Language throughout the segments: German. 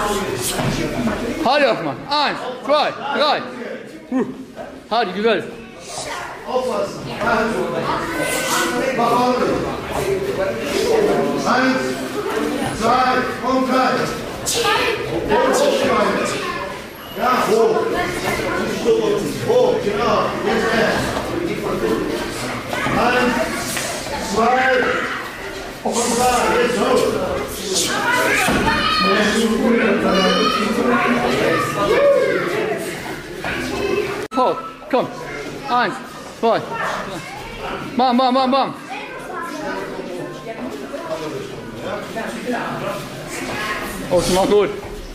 Hardy aufmachen. 1, 2, 3. Hardy, gewählt. Aufpassen. 1, 2 und 3. Ja, hoch. Hoch, genau. Jetzt erst. 1, 2 und 3. Jetzt hoch. Hoch, komm. 1, 2. Bam, bam, bam, bam. Oh, schon mal gut.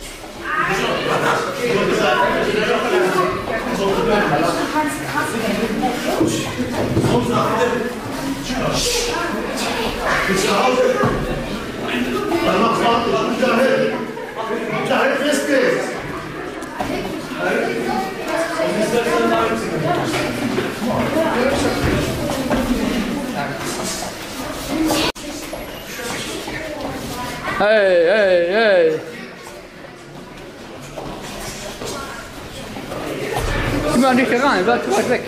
Dann machst du dahin festgelegt. Hey, hey, hey. Komm mal nicht heran, bleib zu weit weg.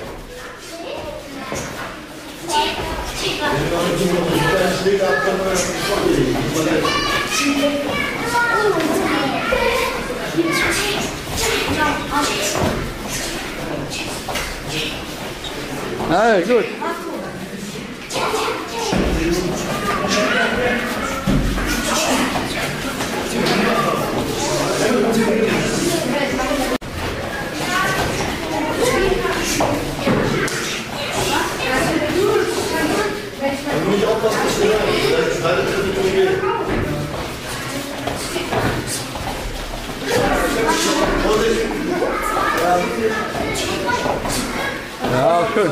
Hey, gut. Ja, schön.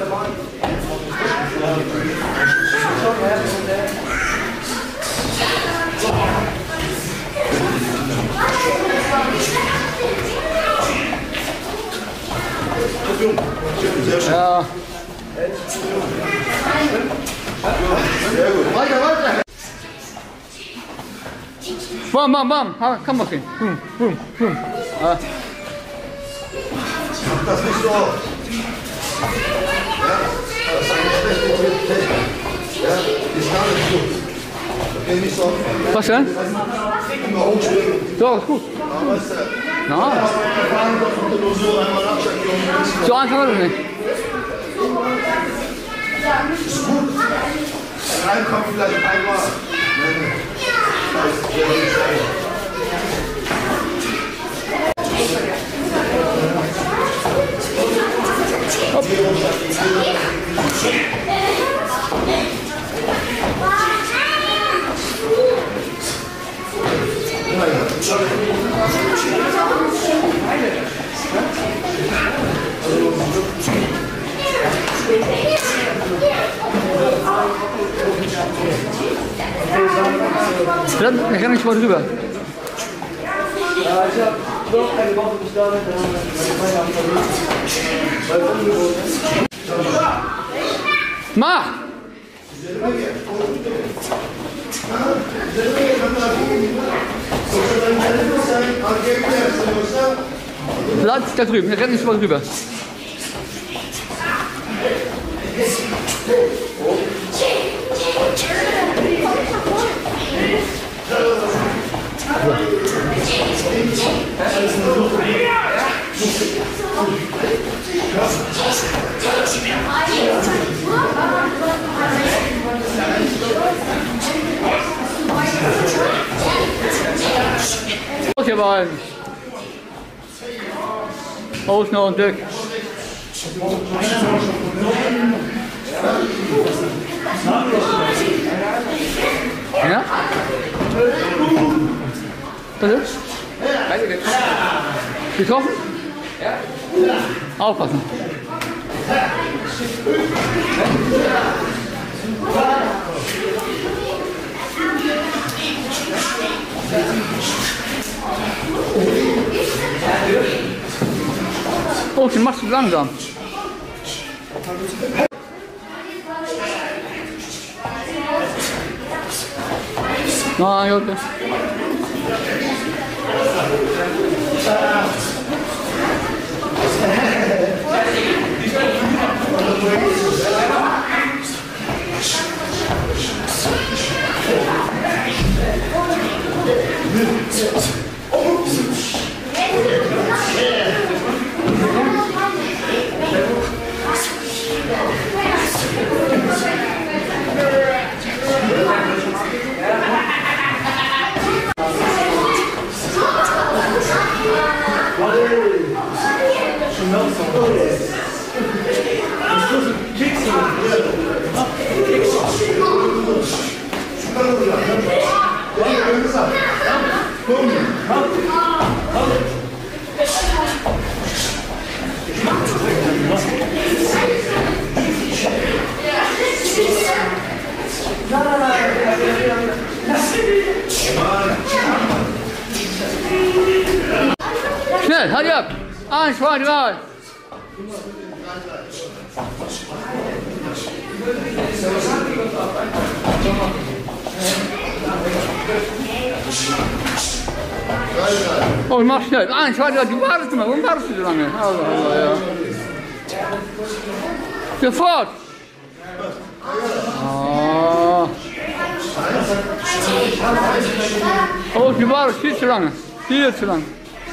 Ja. Sehr gut. Weiter, weiter. Bam, bam, bam. Kann man sehen. Boom, boom, boom. Mach das nicht so oft. Ja, das ist eine schlechte Technik. Ja, ist gar nicht gut. Okay, nicht so oft. Was denn? Immer hochschwingen. So, ist gut. Ja, weißt du. Na. So einfach war das nicht. Ist gut. Reinkommt vielleicht einmal. Dann renn ich mal drüber. Ich habe noch eine Woche gestartet, dann haben wir Mach! Bleib da drüben, renn ich mal drüber. Los, ihr beiden. Aus noch und weg. Ja? Das ist? Getroffen? Ja. Aufpassen. Oh, den machst du langsam. Nein, okay. Schnell, hurry up. 1, 2, 3. Oh, mach schnell. 1, 2, 3. Du wartest mal. Warum wartest du so lange? Allah, Allah, ja. Sofort. Oh. Oh, du wartest viel zu lange. Viel zu lange.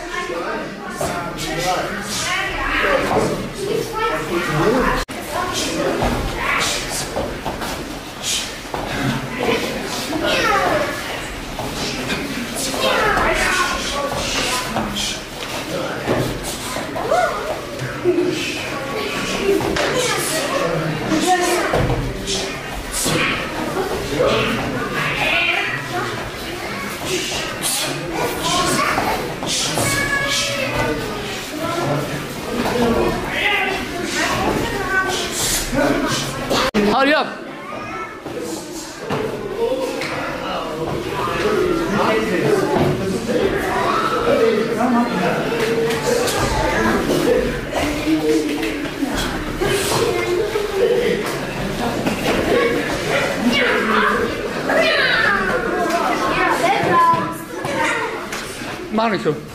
Hurry up. Mach nicht so.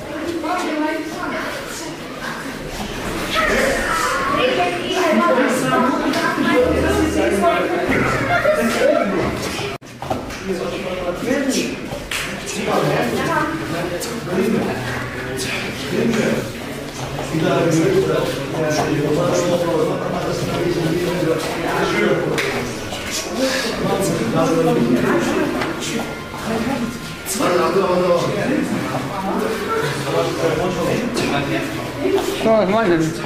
So, was meinen Sie?